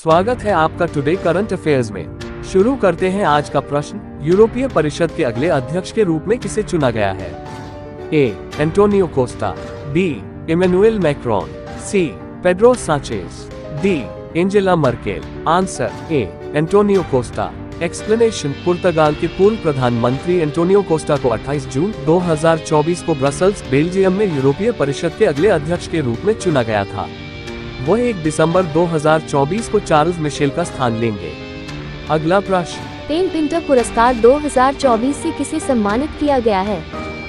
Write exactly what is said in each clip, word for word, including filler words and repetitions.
स्वागत है आपका टुडे करंट अफेयर्स में। शुरू करते हैं आज का प्रश्न। यूरोपीय परिषद के अगले अध्यक्ष के रूप में किसे चुना गया है? A. Antonio Costa, B. Emmanuel Macron, C. Pedro Sanchez, D. Angela Merkel. Answer A. Antonio Costa. Explanation. पुर्तगाल के पूर्व प्रधानमंत्री एंटोनियो कोस्टा को अट्ठाईस जून दो हज़ार चौबीस को ब्रसल्स, बेल्जियम में यूरोपीय परिषद के अगले अध्यक्ष के रूप में चुना गया था। वह एक दिसंबर दो हज़ार चौबीस को चार्ल्स मिशेल का स्थान लेंगे। अगला प्रश्न। पेन पिंटर पुरस्कार दो हज़ार चौबीस से किसे सम्मानित किया गया है?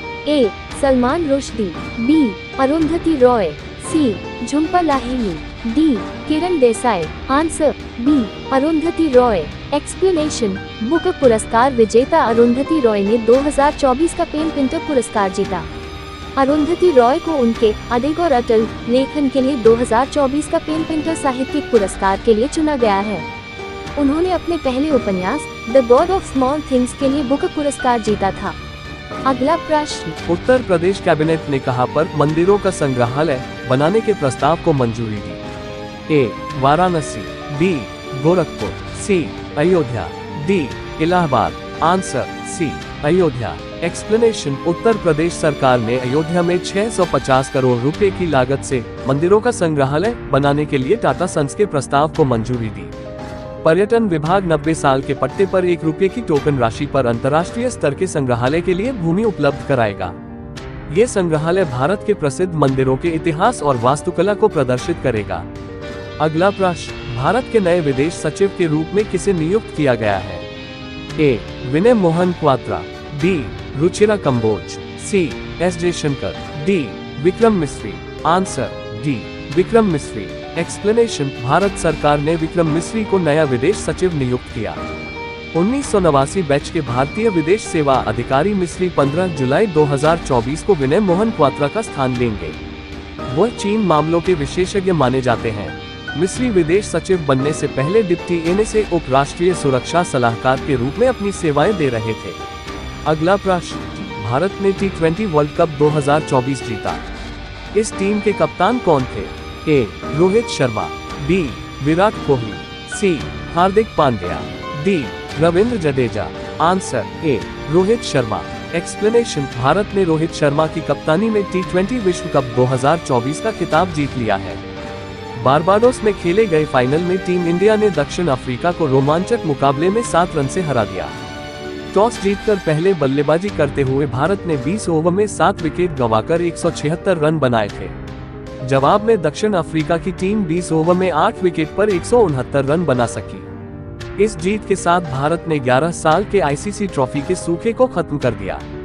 A. Salman Rushdie, B. Arundhati Roy, C. Jhumpa Lahiri, D. Kiran Desai. Answer B. Arundhati Roy. Explanation. Booker पुरस्कार विजेता अरुंधति रॉय ने दो हज़ार चौबीस का पेन पिंटर पुरस्कार जीता। अरुंधति रॉय को उनके अडिग और अटल लेखन के लिए दो हज़ार चौबीस का पेन पिंटर साहित्यिक पुरस्कार के लिए चुना गया है। उन्होंने अपने पहले उपन्यास The God of Small Things के लिए बुकर पुरस्कार जीता था। अगला प्रश्न। उत्तर प्रदेश कैबिनेट ने कहां पर मंदिरों का संग्रहालय बनाने के प्रस्ताव को मंजूरी दी? A. Varanasi, B. Gorakhpur, C. Ayodhya, D. Allahabad. Answer C. Ayodhya. Explanation. Uttar Pradesh सरकार ने अयोध्या में छह सौ पचास करोड़ रुपए की लागत से मंदिरों का संग्रहालय बनाने के लिए टाटा सन्स के प्रस्ताव को मंजूरी दी। पर्यटन विभाग नब्बे साल के पट्टे पर एक रुपये की टोकन राशि पर अंतर्राष्ट्रीय स्तर के संग्रहालय के लिए भूमि उपलब्ध कराएगा। ये संग्रहालय भारत के प्रसिद्ध मंदिरों के इतिहास और वास्तुकला को प्रदर्शित करेगा। अगला प्रश्न। भारत के नए विदेश सचिव के रूप में किसे नियुक्त किया गया है? A. Vinay Mohan Kwatra, B. Ruchira Kamboj, C. S Jaishankar, D. Vikram Misri. Answer D. Vikram मिस्री। एक्सप्लेनेशन। भारत सरकार ने विक्रम मिस्री को नया विदेश सचिव नियुक्त किया। उन्नीस सौ नवासी बैच के भारतीय विदेश सेवा अधिकारी मिस्री पंद्रह जुलाई दो हज़ार चौबीस को विनय मोहन क्वात्रा का स्थान लेंगे। वह चीन मामलों के विशेषज्ञ माने जाते हैं। मिस्री विदेश सचिव बनने से पहले डिप्टी एनएसए उप राष्ट्रीय सुरक्षा सलाहकार के रूप में अपनी सेवाएं दे रहे थे। अगला प्रश्न। भारत ने टी ट्वेंटी वर्ल्ड कप दो हज़ार चौबीस जीता। इस टीम के कप्तान कौन थे? A. Rohit Sharma, B. Virat Kohli, C. Hardik Pandya, D. Ravindra Jadeja. Answer A. Rohit Sharma. Explanation. Bharat ने रोहित शर्मा की कप्तानी में टी ट्वेंटी विश्व कप दो हज़ार चौबीस का खिताब जीत लिया है। बारबाडोस में खेले गए फाइनल में टीम इंडिया ने दक्षिण अफ्रीका को रोमांचक मुकाबले में सात रन से हरा दिया। टॉस जीतकर पहले बल्लेबाजी करते हुए भारत ने बीस ओवर में सात विकेट गंवाकर एक सौ छिहत्तर रन बनाए थे। जवाब में दक्षिण अफ्रीका की टीम बीस ओवर में आठ विकेट पर एक सौ उनहत्तर रन बना सकी। इस जीत के साथ भारत ने ग्यारह साल के आईसीसी ट्रॉफी के सूखे को खत्म कर दिया।